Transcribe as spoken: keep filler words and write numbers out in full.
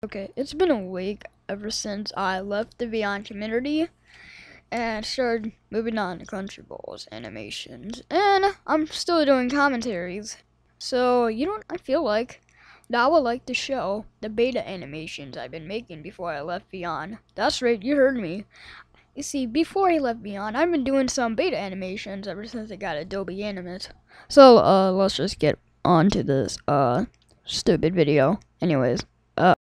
Okay, it's been a week ever since I left the Beyond community and started moving on to Crunchyroll's animations, and I'm still doing commentaries. So, you know what I feel like? Now I would like to show the beta animations I've been making before I left Beyond. That's right, you heard me. You see, before I left Beyond, I've been doing some beta animations ever since I got Adobe Animate. So, uh, let's just get on to this, uh, stupid video. Anyways, uh,